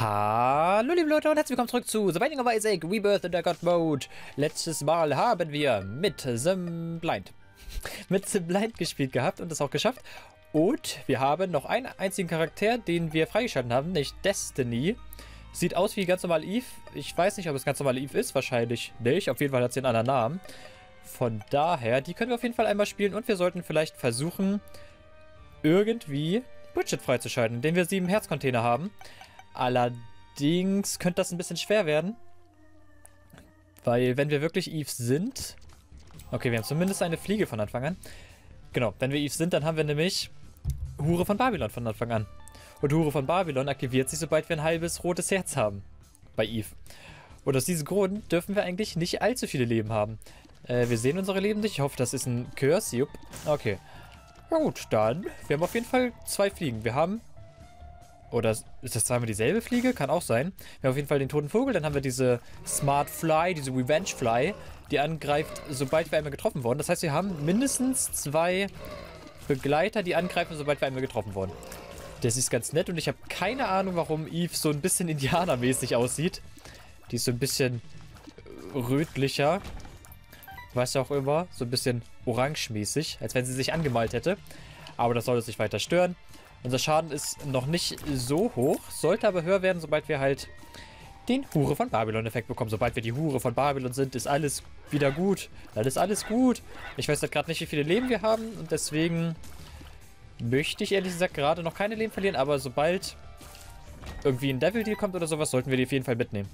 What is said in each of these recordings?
Hallo liebe Leute und herzlich willkommen zurück zu The Binding of Isaac Rebirth in der God Mode. Letztes Mal haben wir mit The Blind gespielt gehabt und das auch geschafft. Und wir haben noch einen einzigen Charakter, den wir freigeschaltet haben, nämlich Destiny. Sieht aus wie ganz normal Eve. Ich weiß nicht, ob es ganz normal Eve ist, wahrscheinlich nicht. Auf jeden Fall hat sie einen anderen Namen. Von daher, die können wir auf jeden Fall einmal spielen und wir sollten vielleicht versuchen, irgendwie Bridget freizuschalten, indem wir 7 Herzcontainer haben. Allerdings könnte das ein bisschen schwer werden. Weil, wenn wir wirklich Eve sind... Okay, wir haben zumindest eine Fliege von Anfang an. Genau, wenn wir Eve sind, dann haben wir nämlich Hure von Babylon von Anfang an. Und Hure von Babylon aktiviert sich, sobald wir ein halbes rotes Herz haben. Bei Eve. Und aus diesem Grund dürfen wir eigentlich nicht allzu viele Leben haben. Wir sehen unsere Leben nicht. Ich hoffe, das ist ein Curse. Jupp. Okay. Na gut, dann. Wir haben auf jeden Fall 2 Fliegen. Wir haben... Oder ist das zweimal dieselbe Fliege? Kann auch sein. Wir haben auf jeden Fall den toten Vogel. Dann haben wir diese Smart Fly, diese Revenge Fly, die angreift, sobald wir einmal getroffen wurden. Das heißt, wir haben mindestens 2 Begleiter, die angreifen, sobald wir einmal getroffen wurden. Das ist ganz nett und ich habe keine Ahnung, warum Eve so ein bisschen indianermäßig aussieht. Die ist so ein bisschen rötlicher. Was auch immer. So ein bisschen orangemäßig, als wenn sie sich angemalt hätte. Aber das soll uns nicht weiter stören. Unser Schaden ist noch nicht so hoch, sollte aber höher werden, sobald wir halt den Hure von Babylon-Effekt bekommen. Sobald wir die Hure von Babylon sind, ist alles wieder gut. Dann ist alles gut. Ich weiß halt gerade nicht, wie viele Leben wir haben und deswegen möchte ich ehrlich gesagt gerade noch keine Leben verlieren, aber sobald irgendwie ein Devil-Deal kommt oder sowas, sollten wir die auf jeden Fall mitnehmen.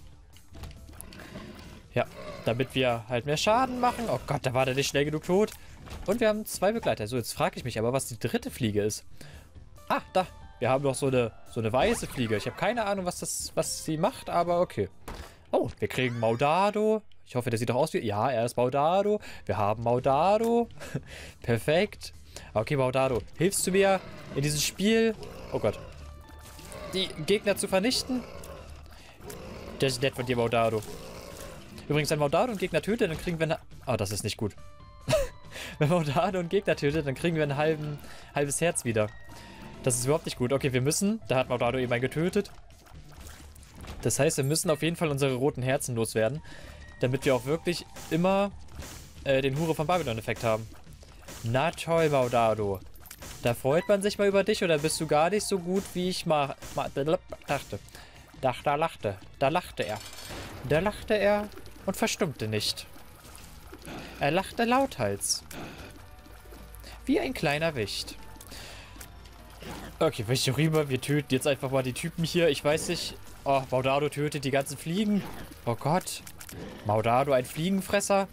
Ja, damit wir halt mehr Schaden machen. Oh Gott, da war der nicht schnell genug tot. Und wir haben 2 Begleiter. So, jetzt frage ich mich aber, was die 3. Fliege ist. Ah, da. Wir haben noch so eine weiße Fliege. Ich habe keine Ahnung, was sie macht, aber okay. Oh, wir kriegen Maudado. Ich hoffe, der sieht doch aus wie... Ja, er ist Maudado. Wir haben Maudado. Perfekt. Okay, Maudado, hilfst du mir in diesem Spiel... Oh Gott. Die Gegner zu vernichten? Das ist nett von dir, Maudado. Übrigens, wenn Maudado einen Gegner tötet, dann kriegen wir eine... Oh, das ist nicht gut. Wenn Maudado einen Gegner tötet, dann kriegen wir ein halbes Herz wieder. Das ist überhaupt nicht gut. Okay, wir müssen... Da hat Maudado eben einen getötet. Das heißt, wir müssen auf jeden Fall unsere roten Herzen loswerden. Damit wir auch wirklich immer den Hure von Babylon-Effekt haben. Na toll, Maudado. Da freut man sich mal über dich oder bist du gar nicht so gut, wie ich dachte. Da lachte er. Da lachte er und verstummte nicht. Er lachte lauthals. Wie ein kleiner Wicht. Okay, welche rüber? Wir töten jetzt einfach mal die Typen hier. Ich weiß nicht. Oh, Maudado tötet die ganzen Fliegen. Oh Gott. Maudado, ein Fliegenfresser.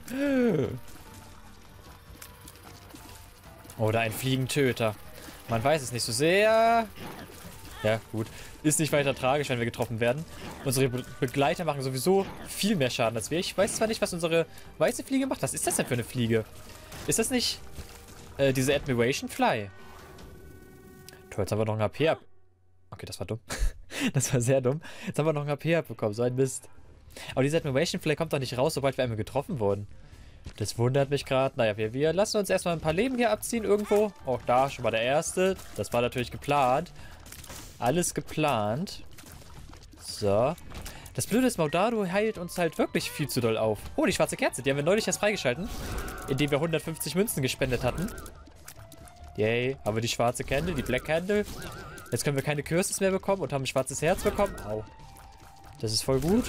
Oder ein Fliegentöter. Man weiß es nicht so sehr. Ja, gut. Ist nicht weiter tragisch, wenn wir getroffen werden. Unsere Begleiter machen sowieso viel mehr Schaden als wir. Ich weiß zwar nicht, was unsere weiße Fliege macht. Was ist das denn für eine Fliege? Ist das nicht diese Admiration Fly? Jetzt haben wir noch ein HP ab. Okay, das war dumm. Das war sehr dumm. Jetzt haben wir noch ein HP abbekommen. So ein Mist. Aber diese Admiration Fly kommt doch nicht raus, sobald wir einmal getroffen wurden. Das wundert mich gerade. Naja, wir lassen uns erstmal ein paar Leben hier abziehen irgendwo. Oh, da schon mal der erste. Das war natürlich geplant. Alles geplant. So. Das Blöde ist, Maudado heilt uns halt wirklich viel zu doll auf. Oh, die schwarze Kerze. Die haben wir neulich erst freigeschalten. Indem wir 150 Münzen gespendet hatten. Yay, haben wir die schwarze Candle, die Black Candle. Jetzt können wir keine Curses mehr bekommen und haben ein schwarzes Herz bekommen. Au. Das ist voll gut.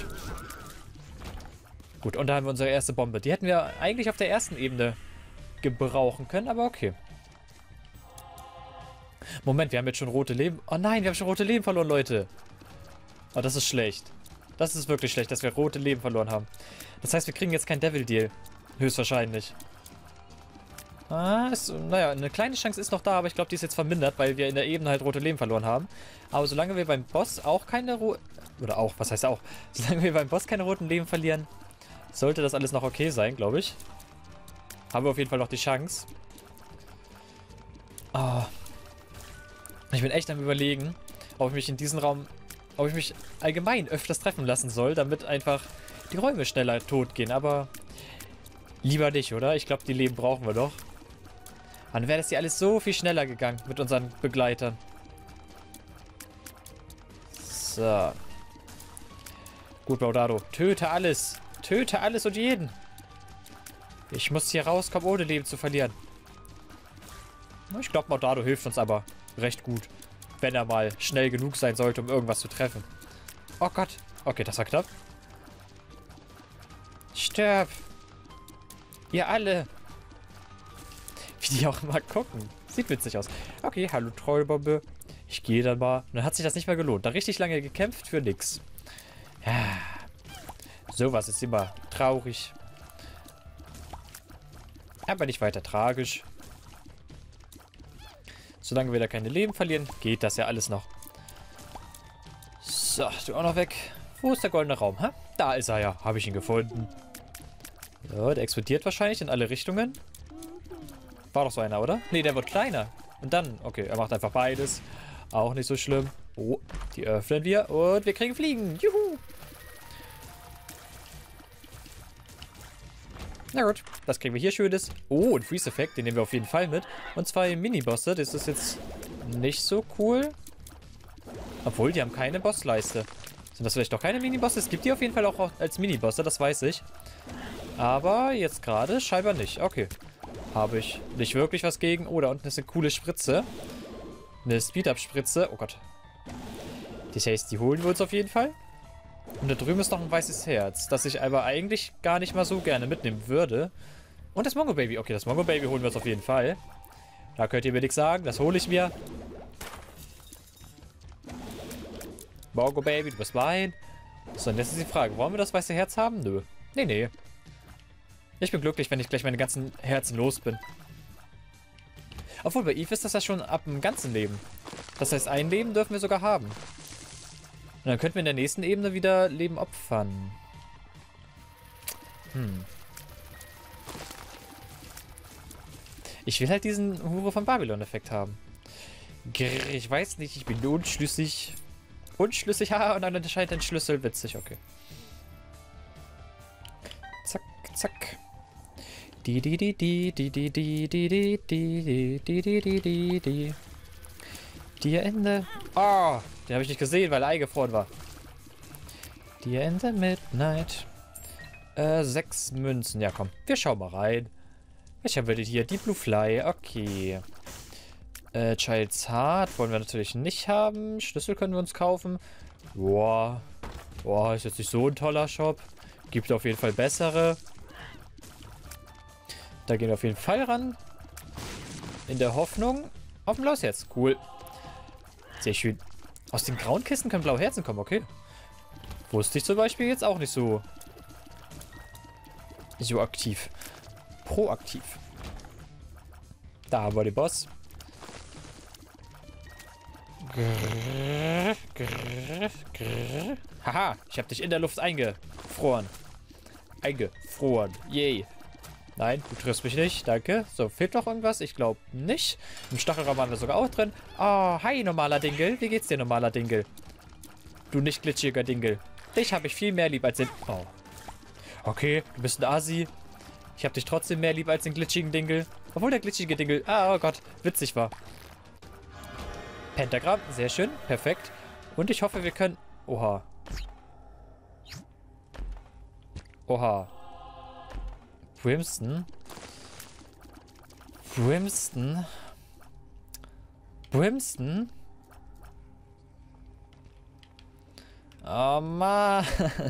Gut, und da haben wir unsere erste Bombe. Die hätten wir eigentlich auf der ersten Ebene gebrauchen können, aber okay. Moment, wir haben jetzt schon rote Leben. Oh nein, wir haben schon rote Leben verloren, Leute. Oh, das ist schlecht. Das ist wirklich schlecht, dass wir rote Leben verloren haben. Das heißt, wir kriegen jetzt kein Devil Deal. Höchstwahrscheinlich. Naja, eine kleine Chance ist noch da, aber ich glaube, die ist jetzt vermindert, weil wir in der Ebene halt rote Leben verloren haben. Aber solange wir beim Boss auch keine was heißt auch? Solange wir beim Boss keine roten Leben verlieren, sollte das alles noch okay sein, glaube ich. Haben wir auf jeden Fall noch die Chance. Oh. Ich bin echt am Überlegen, ob ich mich in diesem Raum, ob ich mich allgemein öfters treffen lassen soll, damit einfach die Räume schneller tot gehen, aber lieber nicht, oder? Ich glaube, die Leben brauchen wir doch. Dann wäre das hier alles so viel schneller gegangen mit unseren Begleitern. So. Gut, Baudado. Töte alles. Töte alles und jeden. Ich muss hier rauskommen, ohne Leben zu verlieren. Ich glaube, Baudado hilft uns aber recht gut. Wenn er mal schnell genug sein sollte, um irgendwas zu treffen. Oh Gott. Okay, das war knapp. Stirb. Ihr alle. Wie die auch immer gucken. Sieht witzig aus. Okay, hallo Trollbombe. Ich gehe dann mal. Dann hat sich das nicht mehr gelohnt. Da richtig lange gekämpft für nix. Ja. Sowas ist immer traurig. Aber nicht weiter tragisch. Solange wir da keine Leben verlieren, geht das ja alles noch. So, du auch noch weg. Wo ist der goldene Raum? Hä? Da ist er ja. Habe ich ihn gefunden. So, der explodiert wahrscheinlich in alle Richtungen. War doch so einer, oder? Ne, der wird kleiner. Und dann, okay, er macht einfach beides. Auch nicht so schlimm. Oh, die öffnen wir und wir kriegen Fliegen. Juhu! Na gut, das kriegen wir hier Schönes. Oh, ein Freeze-Effekt, den nehmen wir auf jeden Fall mit. Und 2 Mini-Bosse, das ist jetzt nicht so cool. Obwohl, die haben keine Bossleiste. Sind das vielleicht doch keine Mini-Bosse? Es gibt die auf jeden Fall auch als Mini-Bosse, das weiß ich. Aber jetzt gerade scheinbar nicht. Okay. Habe ich nicht wirklich was gegen. Oh, da unten ist eine coole Spritze. Eine Speed-Up-Spritze. Oh Gott. Das heißt, die holen wir uns auf jeden Fall. Und da drüben ist noch ein weißes Herz, das ich aber eigentlich gar nicht mal so gerne mitnehmen würde. Und das Mongo Baby. Okay, das Mongo Baby holen wir uns auf jeden Fall. Da könnt ihr mir nichts sagen. Das hole ich mir. Mongo Baby, du bist mein. So, und jetzt ist die Frage. Wollen wir das weiße Herz haben? Nö. Nee, nee. Ich bin glücklich, wenn ich gleich meine ganzen Herzen los bin. Obwohl, bei Eve ist das ja schon ab dem ganzen Leben. Das heißt, ein Leben dürfen wir sogar haben. Und dann könnten wir in der nächsten Ebene wieder Leben opfern. Ich will halt diesen Hure von Babylon-Effekt haben. Grrr, ich weiß nicht, ich bin unschlüssig. Unschlüssig, haha, und dann entscheidet ein Schlüssel. Witzig, okay. Zack, zack. Die. Die Ende. Oh, den habe ich nicht gesehen, weil er eingefroren war. Die Ende Midnight. 6 Münzen. Ja, komm. Wir schauen mal rein. Ich habe hier die Blue Fly. Okay. Child's Heart wollen wir natürlich nicht haben. Schlüssel können wir uns kaufen. Boah. Boah, ist jetzt nicht so ein toller Shop. Gibt auf jeden Fall bessere. Da gehen wir auf jeden Fall ran. In der Hoffnung auf ein blaues Herz. Cool. Sehr schön. Aus den grauen Kisten können blaue Herzen kommen, okay. Wusste ich zum Beispiel jetzt auch nicht so aktiv. Proaktiv. Da haben wir den Boss. Haha, ich habe dich in der Luft eingefroren. Eingefroren. Yay. Nein, du triffst mich nicht. Danke. So, fehlt noch irgendwas? Ich glaube nicht. Im Stachelraum waren wir sogar auch drin. Oh, hi, normaler Dingel. Wie geht's dir, normaler Dingel? Du nicht glitschiger Dingel. Dich habe ich viel mehr lieb als den... Oh. Okay, du bist ein Asi. Ich habe dich trotzdem mehr lieb als den glitschigen Dingel. Obwohl der glitschige Dingel... Ah, oh Gott, witzig war. Pentagramm, sehr schön. Perfekt. Und ich hoffe, wir können... Oha. Oha. Brimstone. Brimstone. Brimstone. Oh Mann.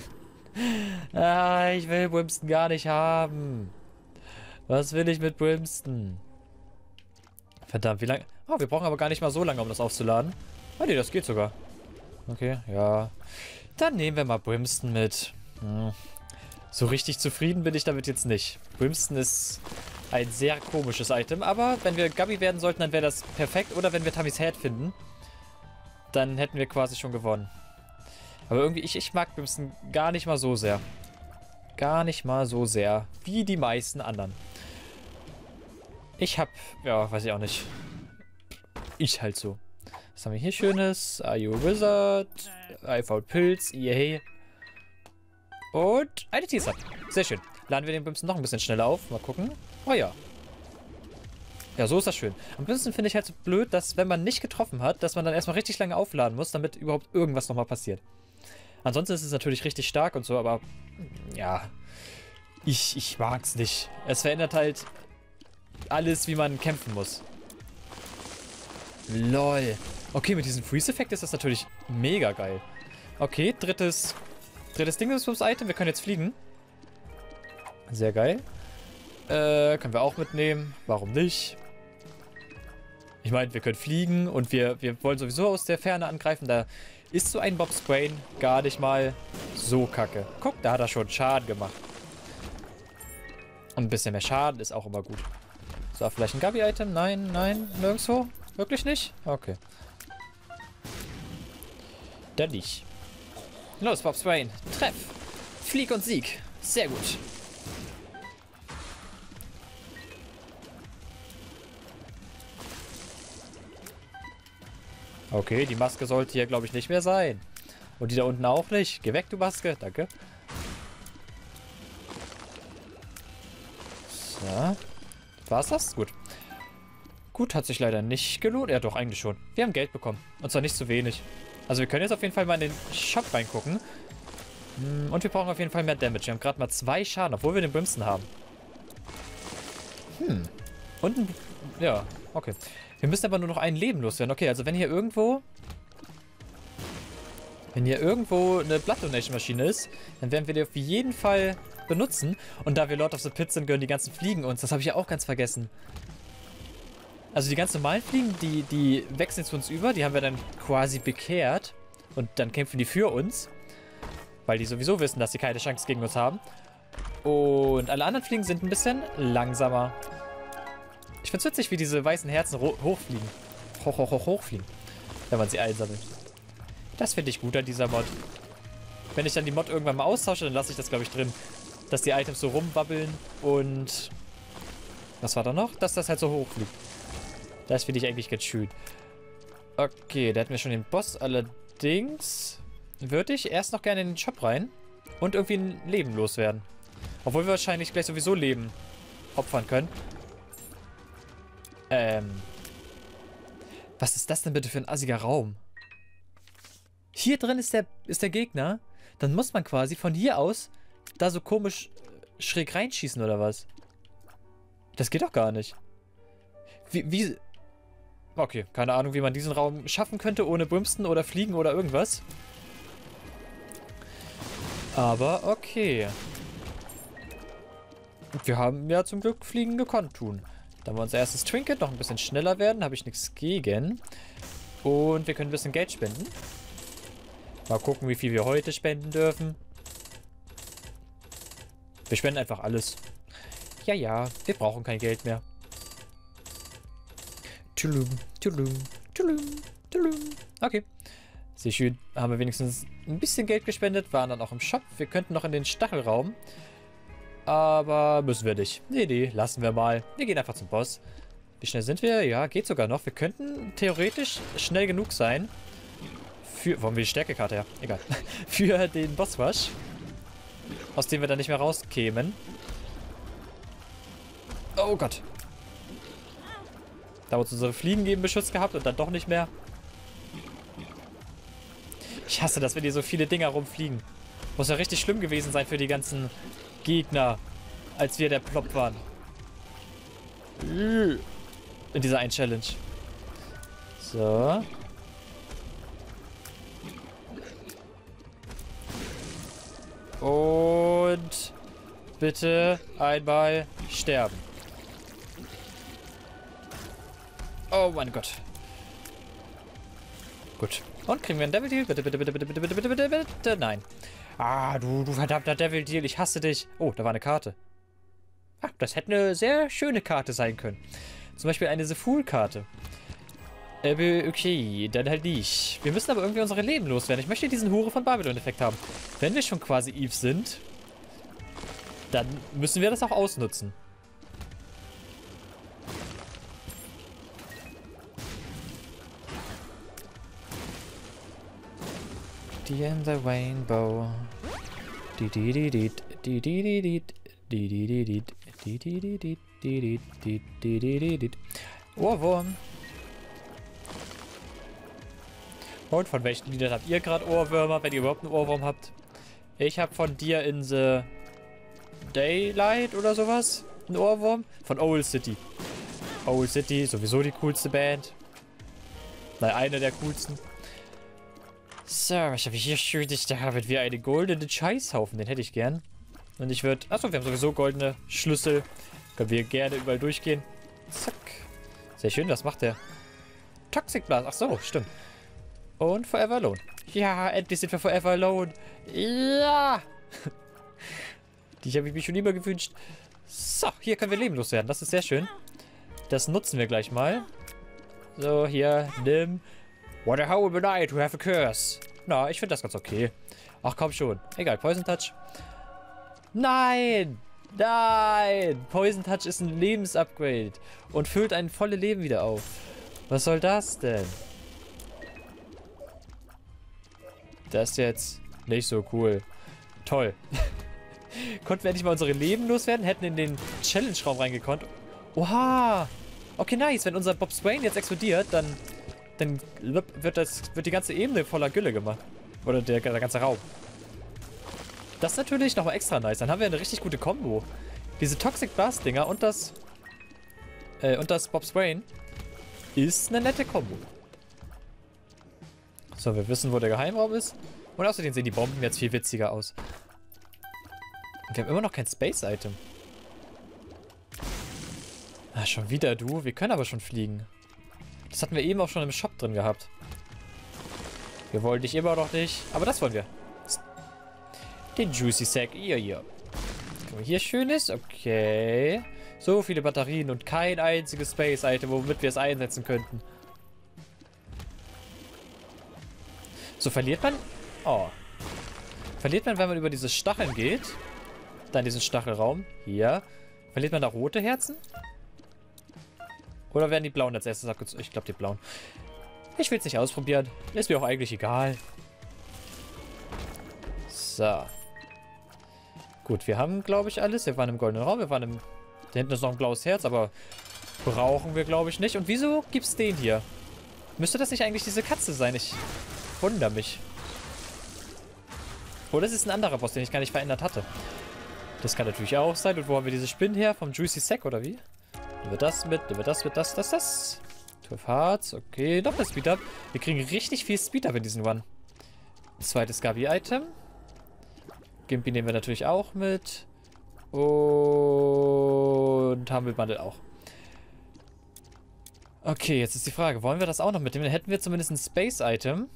Ah, ich will Brimstone gar nicht haben. Was will ich mit Brimstone? Verdammt, wie lange... Oh, wir brauchen aber gar nicht mal so lange, um das aufzuladen. Ah, nee, das geht sogar. Okay, ja. Dann nehmen wir mal Brimstone mit. So richtig zufrieden bin ich damit jetzt nicht. Brimstone ist ein sehr komisches Item, aber wenn wir Gabi werden sollten, dann wäre das perfekt. Oder wenn wir Tammys Head finden, dann hätten wir quasi schon gewonnen. Aber irgendwie, ich mag Brimstone gar nicht mal so sehr. Gar nicht mal so sehr, wie die meisten anderen. Ich hab, ja, weiß ich auch nicht. Ich halt so. Was haben wir hier Schönes? Are you a Wizard? I found Pilz, yay. Und eine Teaser. Sehr schön. Laden wir den Brimstone noch ein bisschen schneller auf. Mal gucken. Oh ja. Ja, so ist das schön. Am Brimstone finde ich halt so blöd, dass wenn man nicht getroffen hat, dass man dann erstmal richtig lange aufladen muss, damit überhaupt irgendwas nochmal passiert. Ansonsten ist es natürlich richtig stark und so, aber ja, ich mag's nicht. Es verändert halt alles, wie man kämpfen muss. Lol. Okay, mit diesem Freeze-Effekt ist das natürlich mega geil. Okay, drittes Dingsbums-Item. Wir können jetzt fliegen. Sehr geil. Können wir auch mitnehmen. Warum nicht? Ich meine, wir können fliegen und wir wollen sowieso aus der Ferne angreifen. Da ist so ein Bob's Brain gar nicht mal so kacke. Guck, da hat er schon Schaden gemacht. Und ein bisschen mehr Schaden ist auch immer gut. So, vielleicht ein Gabi-Item? Nein, nein, nirgendwo? Wirklich nicht? Okay. Dann nicht. Los, Bob's Brain. Treff. Flieg und Sieg. Sehr gut. Okay, die Maske sollte hier, glaube ich, nicht mehr sein. Und die da unten auch nicht. Geh weg, du Maske. Danke. So. War's das? Gut. Gut, hat sich leider nicht gelohnt. Ja, doch, eigentlich schon. Wir haben Geld bekommen. Und zwar nicht zu wenig. Also wir können jetzt auf jeden Fall mal in den Shop reingucken. Und wir brauchen auf jeden Fall mehr Damage. Wir haben gerade mal 2 Schaden, obwohl wir den Brimstone haben. Und ein... Ja, okay. Wir müssen aber nur noch ein Leben loswerden. Okay, also wenn hier irgendwo eine Blood Donation Maschine ist, dann werden wir die auf jeden Fall benutzen. Und da wir Lord of the Pit sind, gehören die ganzen Fliegen uns. Das habe ich ja auch ganz vergessen. Also die ganz normalen Fliegen, die wechseln zu uns über. Die haben wir dann quasi bekehrt. Und dann kämpfen die für uns. Weil die sowieso wissen, dass sie keine Chance gegen uns haben. Und alle anderen Fliegen sind ein bisschen langsamer. Ich find's witzig, wie diese weißen Herzen hochfliegen. Hochfliegen. Wenn man sie einsammelt. Das finde ich gut an dieser Mod. Wenn ich dann die Mod irgendwann mal austausche, dann lasse ich das, glaube ich, drin. Dass die Items so rumwabbeln und... Was war da noch? Dass das halt so hochfliegt. Das finde ich eigentlich ganz schön. Okay, da hätten wir schon den Boss. Allerdings würde ich erst noch gerne in den Shop rein und irgendwie ein Leben loswerden. Obwohl wir wahrscheinlich gleich sowieso Leben opfern können. Was ist das denn bitte für ein assiger Raum? Hier drin ist der Gegner. Dann muss man quasi von hier aus da so komisch schräg reinschießen oder was? Das geht doch gar nicht. Wie... Okay, keine Ahnung, wie man diesen Raum schaffen könnte, ohne Brimstone oder Fliegen oder irgendwas. Aber okay. Wir haben ja zum Glück Fliegen gekonnt tun. Dann wir unser erstes Trinket, noch ein bisschen schneller werden, habe ich nichts gegen. Und wir können ein bisschen Geld spenden. Mal gucken, wie viel wir heute spenden dürfen. Wir spenden einfach alles. Ja, ja, wir brauchen kein Geld mehr. Tulum, tulum, tulum, tulum. Okay. Sehr schön. Haben wir wenigstens ein bisschen Geld gespendet. Waren dann auch im Shop. Wir könnten noch in den Stachelraum. Aber müssen wir nicht. Nee, lassen wir mal. Wir gehen einfach zum Boss. Wie schnell sind wir? Ja, geht sogar noch. Wir könnten theoretisch schnell genug sein. Wo haben wir die Stärkekarte her? Egal. Für den Bossrush. Aus dem wir dann nicht mehr rauskämen. Oh Gott. Da uns unsere Fliegen eben beschützt gehabt und dann doch nicht mehr. Ich hasse das, wenn hier so viele Dinger rumfliegen. Muss ja richtig schlimm gewesen sein für die ganzen Gegner, als wir der Plop waren. In dieser einen Challenge. So. Und bitte einmal sterben. Oh mein Gott. Gut. Und kriegen wir einen Devil Deal? Bitte, bitte, bitte, bitte, bitte, bitte, bitte, bitte, bitte. Nein. Ah, du verdammter Devil Deal. Ich hasse dich. Oh, da war eine Karte. Ah, das hätte eine sehr schöne Karte sein können. Zum Beispiel eine The Fool-Karte. Okay, dann halt nicht. Wir müssen aber irgendwie unsere Leben loswerden. Ich möchte diesen Hure von Babylon-Effekt haben. Wenn wir schon quasi Eve sind, dann müssen wir das auch ausnutzen. Die in the rainbow. Ohrwurm. Und von welchen Liedern habt ihr gerade Ohrwürmer, wenn ihr überhaupt einen Ohrwurm habt? Ich habe von dir in the Daylight oder sowas einen Ohrwurm. Von Owl City. Owl City, sowieso die coolste Band. Nein, eine der coolsten. So, was habe ich hier Schönes? Da haben wir einen goldenen Scheißhaufen. Den hätte ich gern. Und ich würde... Achso, wir haben sowieso goldene Schlüssel. Können wir gerne überall durchgehen. Zack. Sehr schön, was macht der? Toxic Blast. Ach so, stimmt. Und Forever Alone. Ja, endlich sind wir Forever Alone. Ja! Die habe ich mir schon immer gewünscht. So, hier können wir lebenlos werden. Das ist sehr schön. Das nutzen wir gleich mal. So, hier, nimm. What a horrible night to have a curse. Na, ich finde das ganz okay. Ach, komm schon. Egal, Poison Touch. Nein! Nein! Poison Touch ist ein Lebensupgrade. Und füllt ein volles Leben wieder auf. Was soll das denn? Das ist jetzt nicht so cool. Toll. Konnten wir endlich mal unsere Leben loswerden? Hätten in den Challenge-Raum reingekonnt. Oha! Okay, nice. Wenn unser Bob Swain jetzt explodiert, dann wird die ganze Ebene voller Gülle gemacht. Oder der ganze Raum. Das ist natürlich nochmal extra nice. Dann haben wir eine richtig gute Kombo. Diese Toxic Blast-Dinger und das Bob Swain ist eine nette Kombo. So, wir wissen, wo der Geheimraum ist. Und außerdem sehen die Bomben jetzt viel witziger aus. Und wir haben immer noch kein Space-Item. Ah, schon wieder du. Wir können aber schon fliegen. Das hatten wir eben auch schon im Shop drin gehabt. Wir wollen dich immer noch nicht. Aber das wollen wir. Den Juicy Sack. Hier. Guck mal, hier schönes. Okay. So viele Batterien und kein einziges Space-Item, womit wir es einsetzen könnten. So, verliert man... Oh. Verliert man, wenn man über diese Stacheln geht? Dann diesen Stachelraum. Hier. Verliert man da rote Herzen? Oder werden die blauen als erstes abgezogen? Ich glaube, die blauen. Ich will es nicht ausprobieren. Ist mir auch eigentlich egal. So. Gut, wir haben, glaube ich, alles. Wir waren im goldenen Raum. Wir waren im... Da hinten ist noch ein blaues Herz, aber brauchen wir, glaube ich, nicht. Und wieso gibt's den hier? Müsste das nicht eigentlich diese Katze sein? Ich wundere mich. Oder es ist ein anderer Boss, den ich gar nicht verändert hatte. Das kann natürlich auch sein. Und wo haben wir diese Spinnen her? Vom Juicy Sack, oder wie? Nehmen wir das mit, nehmen wir das mit, das. 12 Hearts, okay. Noch ein Speed-Up. Wir kriegen richtig viel Speed-Up in diesen One. Zweites Gabi-Item. Gimpy nehmen wir natürlich auch mit. Und Humble Bundle auch. Okay, jetzt ist die Frage, wollen wir das auch noch mitnehmen? Dann hätten wir zumindest ein Space-Item.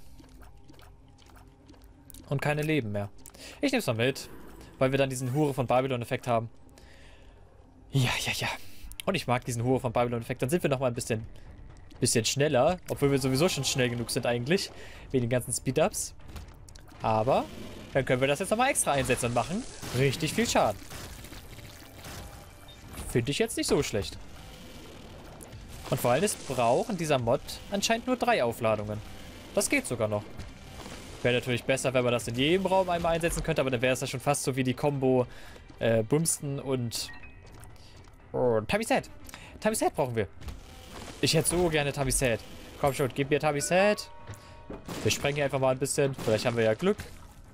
Und keine Leben mehr. Ich nehme es mal mit, weil wir dann diesen Hure von Babylon-Effekt haben. Ja. Und ich mag diesen Hure von Babylon-Effekt. Dann sind wir nochmal ein bisschen schneller. Obwohl wir sowieso schon schnell genug sind eigentlich. Wegen den ganzen Speed-Ups. Aber dann können wir das jetzt nochmal extra einsetzen und machen richtig viel Schaden. Finde ich jetzt nicht so schlecht. Und vor allem, es braucht in dieser Mod anscheinend nur 3 Aufladungen. Das geht sogar noch. Wäre natürlich besser, wenn man das in jedem Raum einmal einsetzen könnte, aber dann wäre es ja schon fast so wie die Combo Brimston und Tamisad. Tamisad brauchen wir. Ich hätte so gerne Tamisad. Komm schon, gib mir Tamisad. Wir sprengen hier einfach mal ein bisschen. Vielleicht haben wir ja Glück.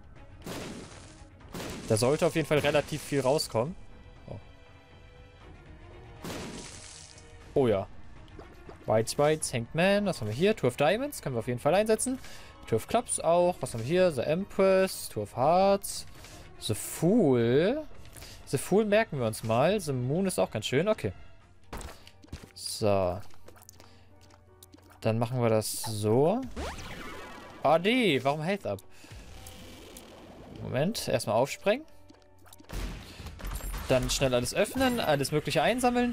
Da sollte auf jeden Fall relativ viel rauskommen. Oh ja. Whites, Hanged Man. Was haben wir hier? 12 Diamonds. Können wir auf jeden Fall einsetzen. 12 Clubs auch. Was haben wir hier? The Empress. 12 Hearts. The Fool. The Fool merken wir uns mal. The Moon ist auch ganz schön. Okay. So. Dann machen wir das so. Ah, nee. Warum Health Up? Moment. Erstmal aufsprengen. Dann schnell alles öffnen. Alles Mögliche einsammeln.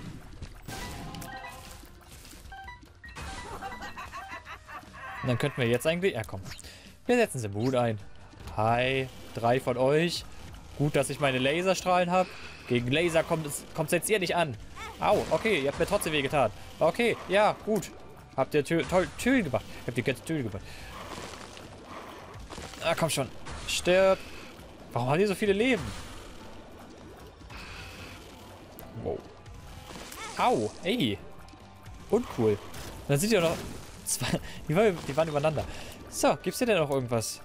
Und dann könnten wir jetzt eigentlich... Ja, komm. Wir setzen The Moon ein. Hi. 3 von euch. Gut, dass ich meine Laserstrahlen habe. Gegen Laser kommt es jetzt hier nicht an. Au, okay. Ihr habt mir trotzdem wehgetan. Okay, ja, gut. Habt ihr toll Türen gemacht. Habt ihr ganze Türen gemacht. Ah, komm schon. Stirb. Warum haben die so viele Leben? Wow. Au, ey. Uncool. Und dann sind ja noch... Die waren übereinander. So, gibt's hier denn noch irgendwas?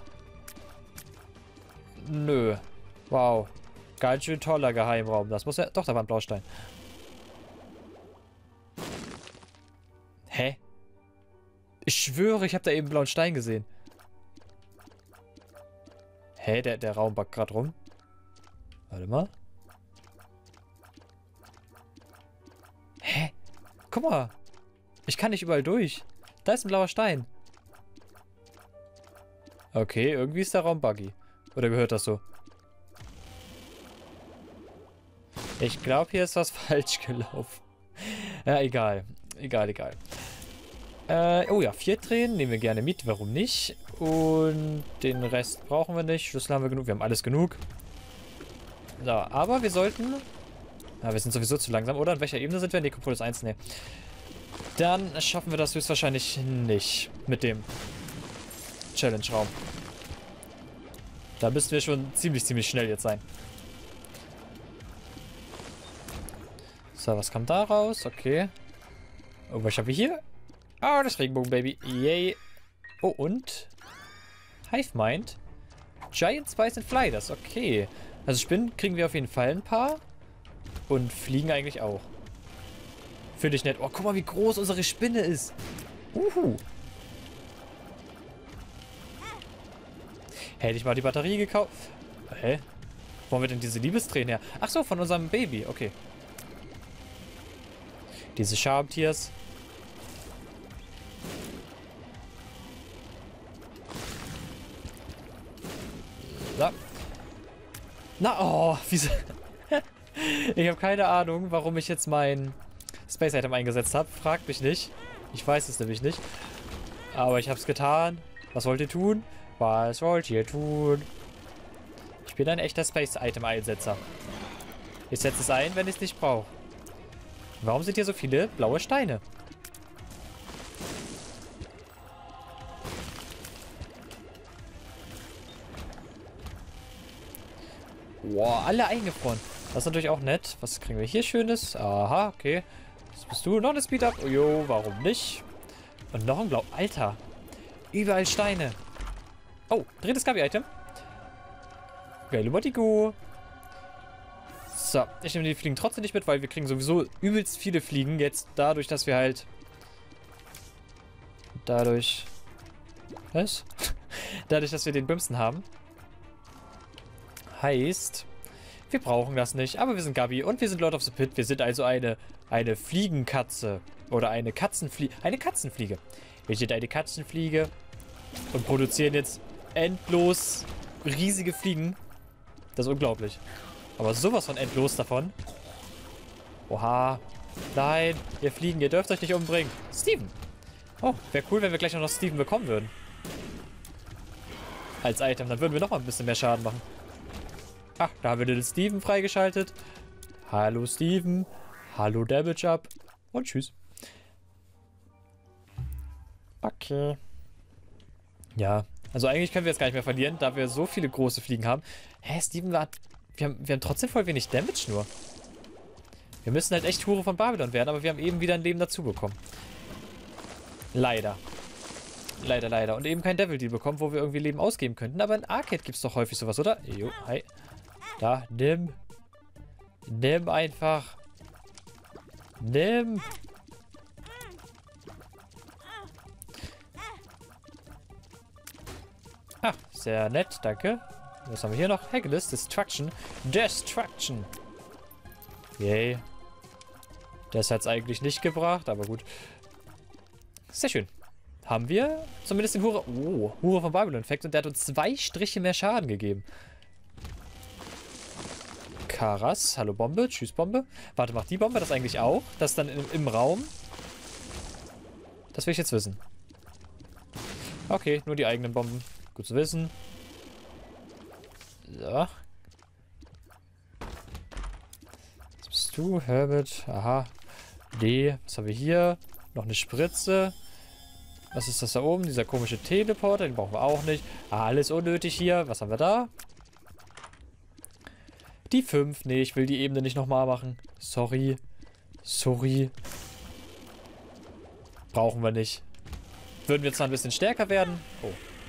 Nö. Wow. Ganz schön toller Geheimraum. Das muss ja... Doch, da war ein Blaustein. Hä? Ich schwöre, ich habe da eben einen blauen Stein gesehen. Hä? Der Raum backt gerade rum. Warte mal. Hä? Guck mal. Ich kann nicht überall durch. Da ist ein blauer Stein. Okay, irgendwie ist der Raum buggy. Oder gehört das so? Ich glaube, hier ist was falsch gelaufen. Ja, egal. Egal. Oh ja, 4 Tränen nehmen wir gerne mit. Warum nicht? Und den Rest brauchen wir nicht. Schlüssel haben wir genug. Wir haben alles genug. So, aber wir sollten... Ja, wir sind sowieso zu langsam. Oder in welcher Ebene sind wir? Necropolis 1, ne. Dann schaffen wir das höchstwahrscheinlich nicht mit dem Challenge-Raum. Da müssten wir schon ziemlich schnell jetzt sein. So, was kam da raus? Okay. Oh, was haben wir hier? Ah, das Regenbogen-Baby. Yay. Oh, und? Hive Mind. Giant Spice and Fly, das okay. Also Spinnen kriegen wir auf jeden Fall ein paar. Und Fliegen eigentlich auch. Finde ich nett. Oh, guck mal, wie groß unsere Spinne ist. Hätte ich mal die Batterie gekauft. Hä? Wo haben wir denn diese Liebestränen her? Ach so, von unserem Baby. Okay. Diese Schamtiers. So. Na, oh, wieso? Ich habe keine Ahnung, warum ich jetzt mein Space Item eingesetzt habe. Fragt mich nicht. Ich weiß es nämlich nicht. Aber ich habe es getan. Was wollt ihr tun? Was wollt ihr tun? Ich bin ein echter Space Item Einsetzer. Ich setze es ein, wenn ich es nicht brauche. Warum sind hier so viele blaue Steine? Wow, alle eingefroren. Das ist natürlich auch nett. Was kriegen wir hier Schönes? Aha, okay. Was bist du? Noch eine Speed-Up? Oh, jo, warum nicht? Und noch ein Blau. Alter. Überall Steine. Oh, drittes Gabi-Item. Geile Botigo. So, ich nehme die Fliegen trotzdem nicht mit, weil wir kriegen sowieso übelst viele Fliegen jetzt dadurch, dass wir halt... Was? Dadurch, dass wir den Bimsen haben. Heißt, wir brauchen das nicht, aber wir sind Gabi und wir sind Lord of the Pit. Wir sind also eine Fliegenkatze. Oder eine Katzenfliege. Eine Katzenfliege. Wir sind eine Katzenfliege und produzieren jetzt endlos riesige Fliegen. Das ist unglaublich. Aber sowas von endlos davon. Oha. Nein, ihr Fliegen, ihr dürft euch nicht umbringen. Steven. Oh, wäre cool, wenn wir gleich noch Steven bekommen würden. Als Item, dann würden wir noch mal ein bisschen mehr Schaden machen. Ach, da haben wir den Steven freigeschaltet. Hallo Steven. Hallo Damage Up. Und tschüss. Okay. Ja, also eigentlich können wir jetzt gar nicht mehr verlieren, da wir so viele große Fliegen haben. Hä, Steven, wir haben trotzdem voll wenig Damage nur. Wir müssen halt echt Hure von Babylon werden, aber wir haben eben wieder ein Leben dazu bekommen. Leider. Leider. Und eben kein Devil Deal bekommen, wo wir irgendwie Leben ausgeben könnten. Aber in Arcade gibt es doch häufig sowas, oder? Jo, hi. Da, nimm. Nimm einfach. Nimm. Ah, sehr nett, danke. Was haben wir hier noch? Haggles, Destruction. Destruction. Yay. Das hat es eigentlich nicht gebracht, aber gut. Sehr schön. Haben wir zumindest den Hure... Oh, Hure von Babylon-Effekt und der hat uns 2 Striche mehr Schaden gegeben. Karas, hallo Bombe, tschüss Bombe. Warte, macht die Bombe das eigentlich auch? Das dann im Raum? Das will ich jetzt wissen. Okay, nur die eigenen Bomben. Gut zu wissen. So. Was bist du, Herbert? Aha. D. Was haben wir hier? Noch eine Spritze. Was ist das da oben? Dieser komische Teleporter, den brauchen wir auch nicht. Ah, alles unnötig hier. Was haben wir da? Die 5. Nee, ich will die Ebene nicht nochmal machen. Sorry. Brauchen wir nicht. Würden wir zwar ein bisschen stärker werden. Oh.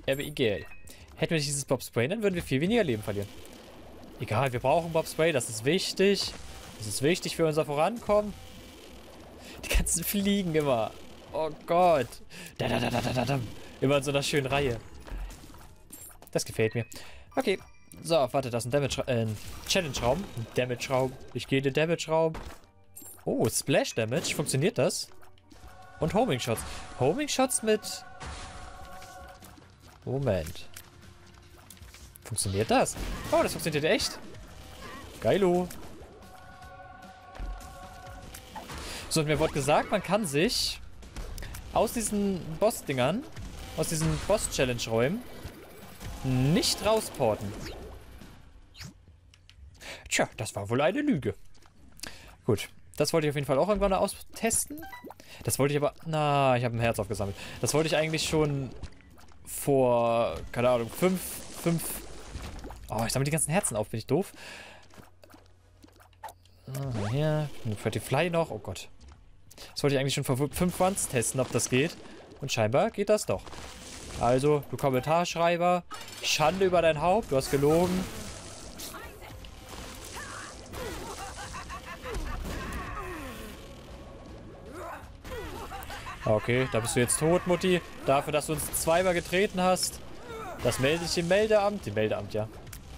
Aber egal. Hätten wir nicht dieses Bob Spray, dann würden wir viel weniger Leben verlieren. Egal, wir brauchen Bob Spray, das ist wichtig. Das ist wichtig für unser Vorankommen. Die ganzen Fliegen immer. Oh Gott. Immer in so einer schönen Reihe. Das gefällt mir. Okay. So, warte, das ist ein Challenge-Raum. Ein Damage-Raum. Ich gehe in den Damage-Raum. Oh, Splash Damage. Funktioniert das? Und Homing Shots. Homing Shots mit... Moment. Funktioniert das? Oh, das funktioniert echt. Geilo. So, und mir wurde gesagt, man kann sich aus diesen Boss-Dingern, aus diesen Boss-Challenge-Räumen nicht rausporten. Tja, das war wohl eine Lüge. Gut, das wollte ich auf jeden Fall auch irgendwann mal austesten. Das wollte ich aber... Na, ich habe ein Herz aufgesammelt. Das wollte ich eigentlich schon vor, keine Ahnung, 5... Oh, ich sammle die ganzen Herzen auf, bin ich doof. Hier, Pretty Fly noch. Oh Gott. Das wollte ich eigentlich schon vor 5 Runs testen, ob das geht. Und scheinbar geht das doch. Also, du Kommentarschreiber, Schande über dein Haupt, du hast gelogen. Okay, da bist du jetzt tot, Mutti. Dafür, dass du uns zweimal getreten hast. Das melde ich dem Meldeamt. Dem Meldeamt, ja.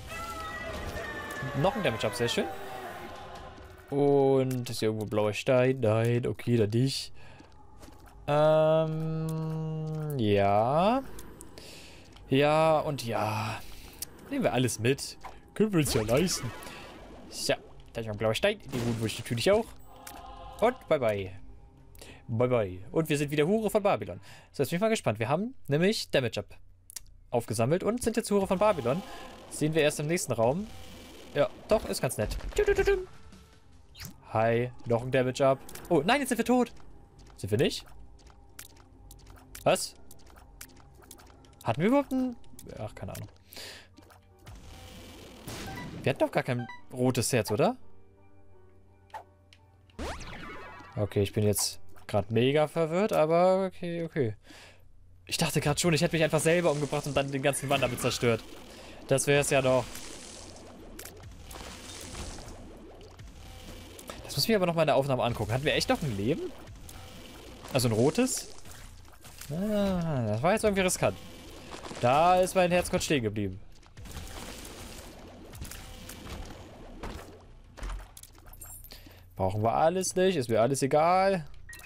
Noch ein Damage-Up, sehr schön. Und ist hier irgendwo blauer Stein? Nein, okay, dann nicht. Ja. Ja und ja. Nehmen wir alles mit. Können wir uns ja leisten. So, da ist noch ein blauer Stein. Den holen wir natürlich auch. Und bye bye. Bye bye. Und wir sind wieder Hure von Babylon. So, jetzt bin ich mal gespannt. Wir haben nämlich Damage-Up aufgesammelt und sind jetzt Hure von Babylon. Das sehen wir erst im nächsten Raum. Ja, doch, ist ganz nett. Hi, noch ein Damage-Up. Oh, nein, jetzt sind wir tot. Sind wir nicht? Was? Hatten wir überhaupt ein... Ach, keine Ahnung. Wir hatten doch gar kein rotes Herz, oder? Okay, ich bin jetzt gerade mega verwirrt, aber okay, okay. Ich dachte gerade schon, ich hätte mich einfach selber umgebracht und dann den ganzen Wand damit zerstört. Das wäre es ja doch. Das muss ich mir aber noch mal in der Aufnahme angucken. Hatten wir echt noch ein Leben? Also ein rotes? Ah, das war jetzt irgendwie riskant. Da ist mein Herz kurz stehen geblieben. Brauchen wir alles nicht. Ist mir alles egal.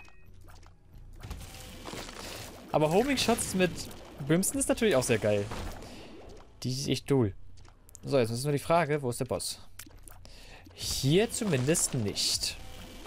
Aber Homing Shots mit Brimstone ist natürlich auch sehr geil. Die ist echt cool. So, jetzt ist nur die Frage, wo ist der Boss? Hier zumindest nicht.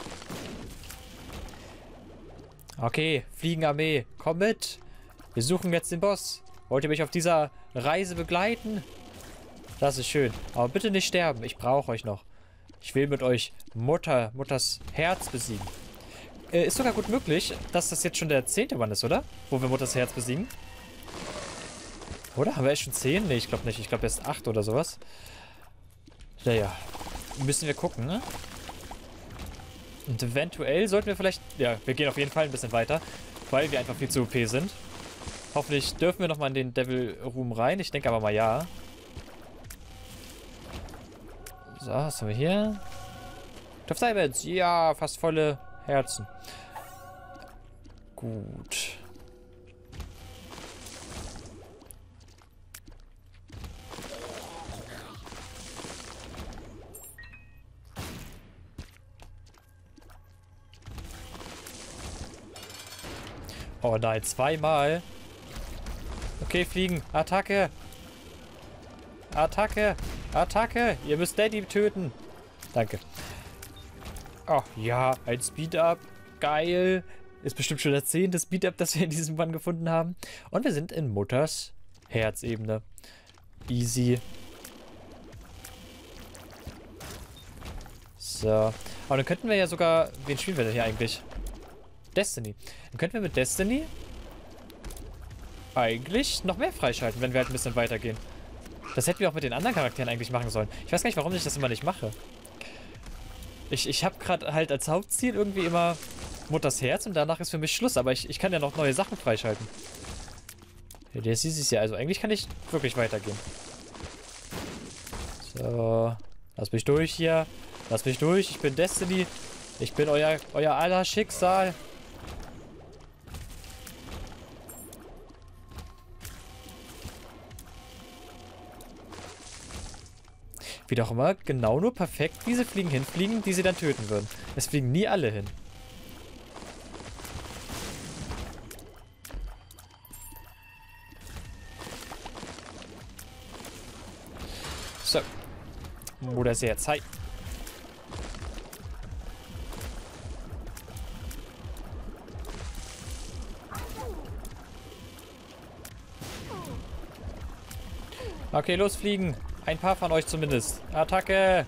Okay, Fliegenarmee, komm mit. Wir suchen jetzt den Boss. Wollt ihr mich auf dieser Reise begleiten? Das ist schön. Aber bitte nicht sterben. Ich brauche euch noch. Ich will mit euch Mutters Herz besiegen. Ist sogar gut möglich, dass das jetzt schon der 10. Mann ist, oder? Wo wir Mutters Herz besiegen. Oder? Haben wir echt schon 10? Ne, ich glaube nicht. Ich glaube erst 8 oder sowas. Naja. Müssen wir gucken, ne? Und eventuell sollten wir vielleicht... Ja, wir gehen auf jeden Fall ein bisschen weiter, weil wir einfach viel zu OP sind. Hoffentlich dürfen wir nochmal in den Devil Room rein. Ich denke aber mal ja. So, was haben wir hier? Top Diamonds. Ja, fast volle Herzen. Gut. Oh nein, zweimal. Okay, fliegen. Attacke. Attacke. Attacke. Ihr müsst Daddy töten. Danke. Oh ja, ein Speed-Up. Geil. Ist bestimmt schon das 10. Speed-Up, das wir in diesem Band gefunden haben. Und wir sind in Mutters Herzebene. Easy. So. Aber dann könnten wir ja sogar... Wen spielen wir denn hier eigentlich? Destiny. Dann könnten wir mit Destiny eigentlich noch mehr freischalten, wenn wir halt ein bisschen weitergehen. Das hätten wir auch mit den anderen Charakteren eigentlich machen sollen. Ich weiß gar nicht, warum ich das immer nicht mache. Ich habe gerade halt als Hauptziel irgendwie immer Mutters Herz und danach ist für mich Schluss. Aber ich kann ja noch neue Sachen freischalten. Der sieht es ja. Also eigentlich kann ich wirklich weitergehen. So. Lass mich durch hier. Lass mich durch. Ich bin Destiny. Ich bin euer aller Schicksal. Wie auch immer, genau nur perfekt diese Fliegen hinfliegen, die sie dann töten würden. Es fliegen nie alle hin. So. Oder sehr Zeit. Okay, losfliegen. Ein paar von euch zumindest. Attacke!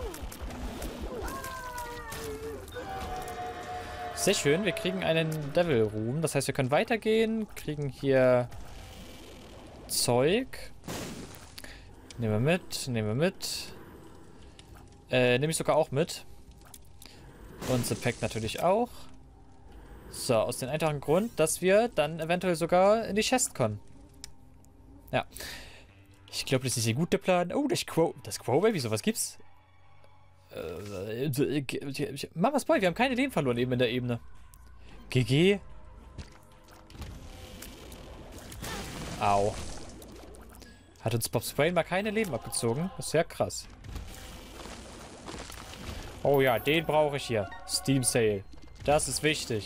Sehr schön, wir kriegen einen Devil Room. Das heißt, wir können weitergehen. Kriegen hier Zeug. Nehmen wir mit, nehmen wir mit. Nehme ich sogar auch mit. Und The Pack natürlich auch. So, aus dem einfachen Grund, dass wir dann eventuell sogar in die Chest kommen. Ja. Ich glaube, das ist ein guter Plan. Oh, das Quo-Baby, sowas gibt's. Mamas Boy, wir haben keine Leben verloren eben in der Ebene. GG. Au. Hat uns Bob's Brain mal keine Leben abgezogen. Das ist ja krass. Oh ja, den brauche ich hier. Steam Sale. Das ist wichtig.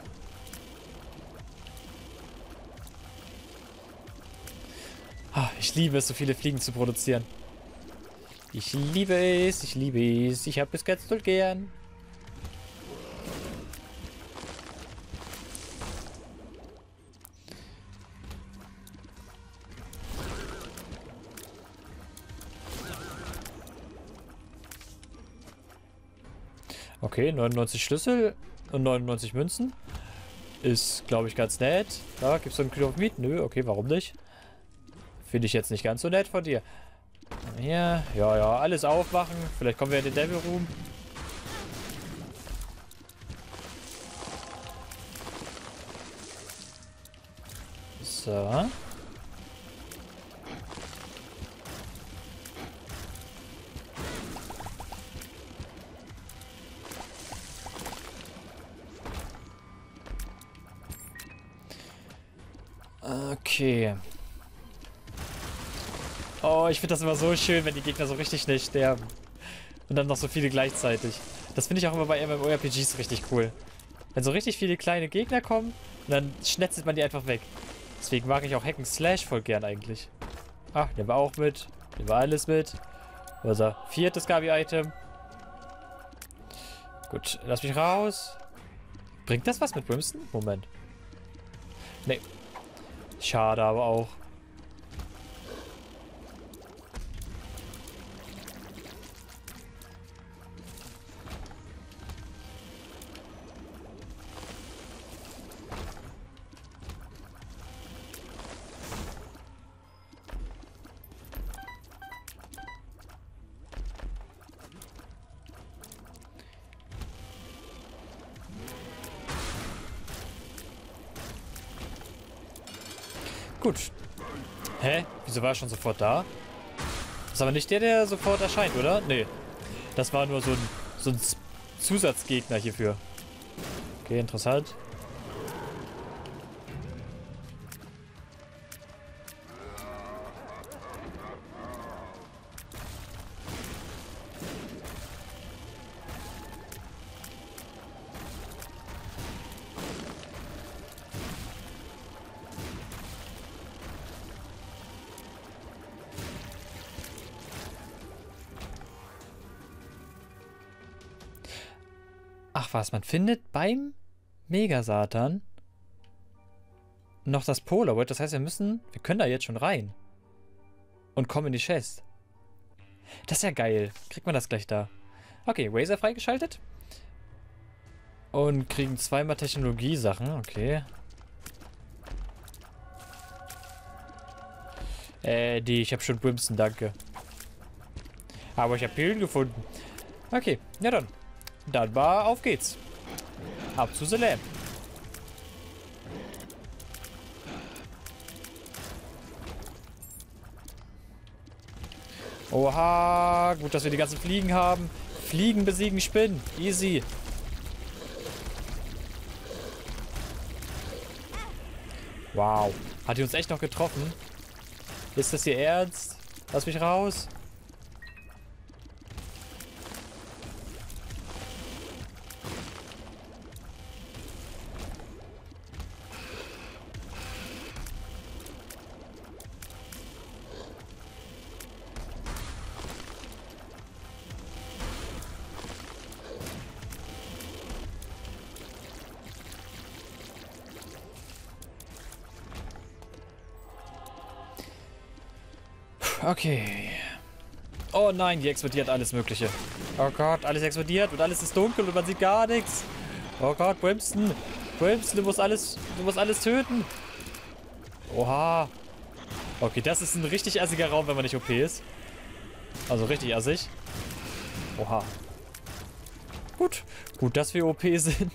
Ich liebe es, so viele Fliegen zu produzieren. Ich liebe es, ich liebe es. Ich habe es ganz doll gern. Okay, 99 Schlüssel und 99 Münzen. Ist, glaube ich, ganz nett. Da gibt es so einen Club Meat. Nö, okay, warum nicht? Finde ich jetzt nicht ganz so nett von dir. Hier, ja, alles aufmachen. Vielleicht kommen wir in den Devil Room. So. Okay. Oh, ich finde das immer so schön, wenn die Gegner so richtig schnell sterben. Und dann noch so viele gleichzeitig. Das finde ich auch immer bei MMORPGs richtig cool. Wenn so richtig viele kleine Gegner kommen, dann schnetzelt man die einfach weg. Deswegen mag ich auch Hack and Slash voll gern eigentlich. Ach, nehmen wir auch mit. Nehmen wir alles mit. Unser viertes Gabi-Item. Gut, lass mich raus. Bringt das was mit Brimstone? Moment. Nee. Schade aber auch. Gut. Hä? Wieso war er schon sofort da? Das ist aber nicht der sofort erscheint, oder? Nee. Das war nur so ein Zusatzgegner hierfür. Okay, interessant. Ach was, man findet beim Mega-Satan noch das Polaroid. Das heißt, wir können da jetzt schon rein. Und kommen in die Chest. Das ist ja geil. Kriegt man das gleich da. Okay, Razer freigeschaltet. Und kriegen zweimal Technologie-Sachen. Okay. Ich habe schon Brimstone, danke. Aber ich habe Pillen gefunden. Okay, ja dann. Dann war, auf geht's. Ab zu The Lamp. Oha, gut, dass wir die ganzen Fliegen haben. Fliegen besiegen Spinnen. Easy. Wow. Hat die uns echt noch getroffen? Ist das hier ernst? Lass mich raus. Okay. Oh nein, die explodiert alles Mögliche. Oh Gott, alles explodiert und alles ist dunkel und man sieht gar nichts. Oh Gott, Brimston. Brimston, du musst alles töten. Oha. Okay, das ist ein richtig assiger Raum, wenn man nicht OP ist. Also richtig assig. Oha. Gut. Gut, dass wir OP sind.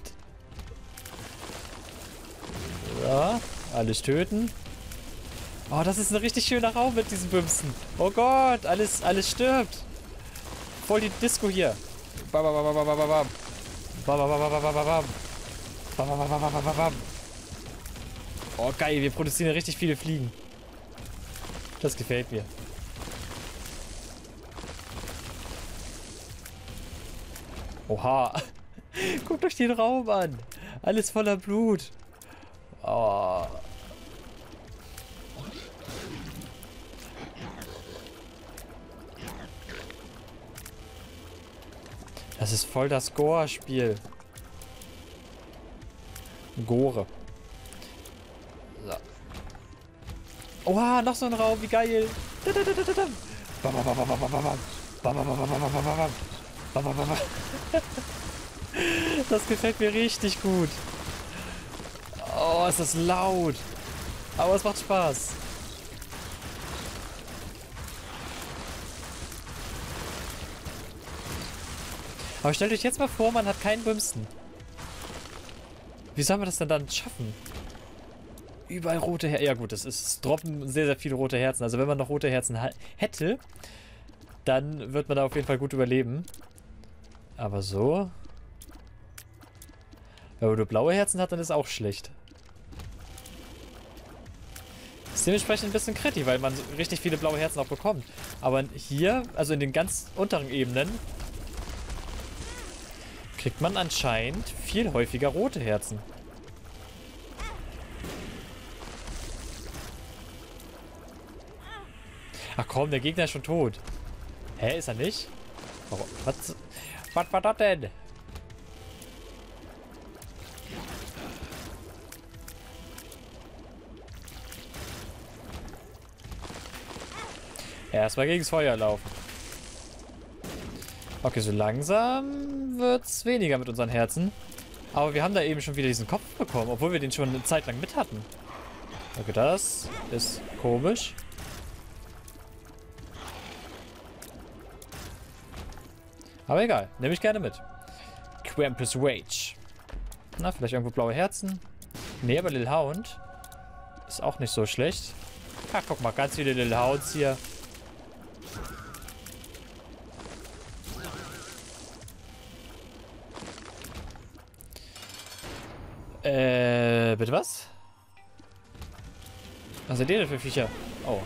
Ja, alles töten. Oh, das ist ein richtig schöner Raum mit diesen Bimsen. Oh Gott, alles stirbt. Voll die Disco hier. Oh, geil, wir produzieren richtig viele Fliegen. Das gefällt mir. Oha. Guckt euch den Raum an. Alles voller Blut. Oh. Das ist voll das Gore-Spiel. Gore. So. Oha, noch so ein Raum, wie geil. Das gefällt mir richtig gut. Oh, ist das laut. Aber es macht Spaß. Aber stellt euch jetzt mal vor, man hat keinen Brimston. Wie soll man das denn dann schaffen? Überall rote Herzen. Ja gut, es droppen sehr, sehr viele rote Herzen. Also wenn man noch rote Herzen hätte, dann wird man da auf jeden Fall gut überleben. Aber so... Wenn man nur blaue Herzen hat, dann ist auch schlecht. Ist dementsprechend ein bisschen kritisch, weil man richtig viele blaue Herzen auch bekommt. Aber hier, also in den ganz unteren Ebenen, kriegt man anscheinend viel häufiger rote Herzen. Ach komm, der Gegner ist schon tot. Hä, ist er nicht? Warum? Was war das denn? Erstmal gegen das Feuer laufen. Okay, so langsam wird's weniger mit unseren Herzen. Aber wir haben da eben schon wieder diesen Kopf bekommen, obwohl wir den schon eine Zeit lang mit hatten. Okay, das ist komisch. Aber egal, nehme ich gerne mit. Krampus Rage. Na, vielleicht irgendwo blaue Herzen. Nee, aber Lil Hound ist auch nicht so schlecht. Ach, guck mal, ganz viele Lil Hounds hier. Bitte was? Was sind die denn für Viecher? Oh.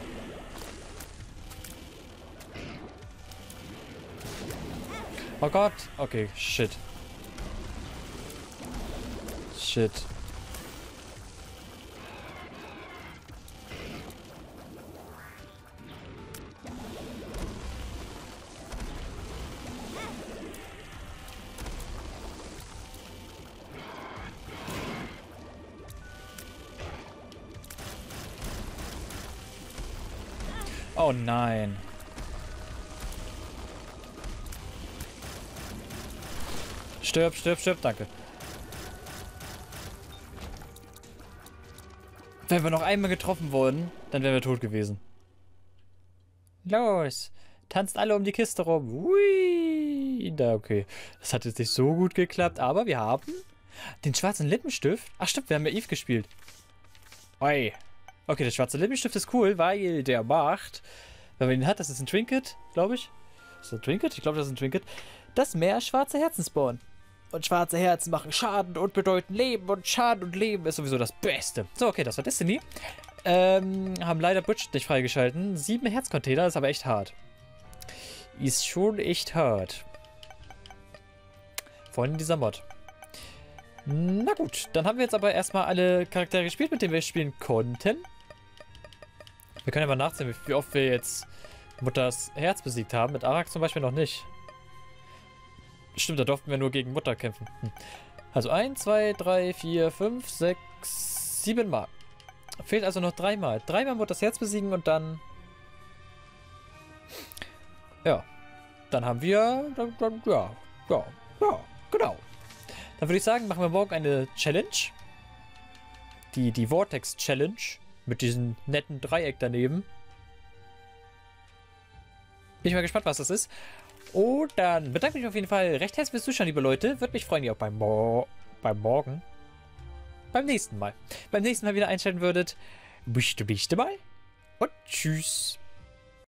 Oh Gott. Okay, shit. Shit. Oh nein. Stirb, stirb, stirb, danke. Wenn wir noch einmal getroffen wurden, dann wären wir tot gewesen. Los, tanzt alle um die Kiste rum. Hui. Da, okay. Das hat jetzt nicht so gut geklappt, aber wir haben den schwarzen Lippenstift. Ach stimmt, wir haben ja Eve gespielt. Oi. Okay, der schwarze Lippenstift ist cool, weil der macht, Wenn man ihn hat, das ist ein Trinket, glaube ich. Ist das ein Trinket? Ich glaube, das ist ein Trinket. Das mehr schwarze Herzen spawnen. Und schwarze Herzen machen Schaden und bedeuten Leben. Und Schaden und Leben ist sowieso das Beste. So, okay, das war Destiny. Haben leider Budget nicht freigeschalten. 7 Herzcontainer, das ist aber echt hart. Ist schon echt hart. Vor allem in dieser Mod. Na gut, dann haben wir jetzt aber erstmal alle Charaktere gespielt, mit denen wir spielen konnten. Wir können ja mal nachsehen, wie oft wir jetzt Mutters Herz besiegt haben. Mit Arak zum Beispiel noch nicht. Stimmt, da durften wir nur gegen Mutter kämpfen. Also 1, 2, 3, 4, 5, 6, 7 Mal. Fehlt also noch 3 Mal. 3 Mal Mutters Herz besiegen und dann... Ja. Dann haben wir... Ja, genau. Dann würde ich sagen, machen wir morgen eine Challenge. Die Vortex Challenge. Mit diesem netten Dreieck daneben. Bin ich mal gespannt, was das ist. Und dann bedanke ich mich auf jeden Fall recht herzlich fürs Zuschauen, liebe Leute. Würde mich freuen, ihr auch beim nächsten Mal wieder einschalten würdet. Bis zum nächsten Mal. Und tschüss.